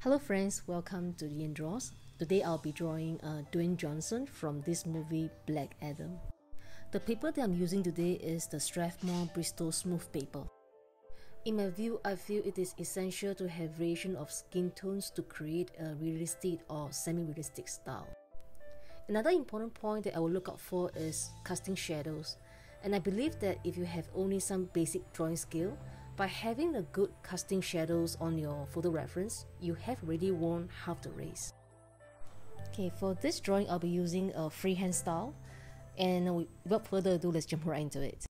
Hello friends, welcome to Ian Draws. Today I'll be drawing Dwayne Johnson from this movie Black Adam. The paper that I'm using today is the Strathmore Bristol Smooth paper. In my view, I feel it is essential to have variation of skin tones to create a realistic or semi-realistic style. Another important point that I will look out for is casting shadows, and I believe that if you have only some basic drawing skill, by having a good casting shadows on your photo reference, you have already won half the race. Okay, for this drawing I'll be using a freehand style, and without further ado, let's jump right into it.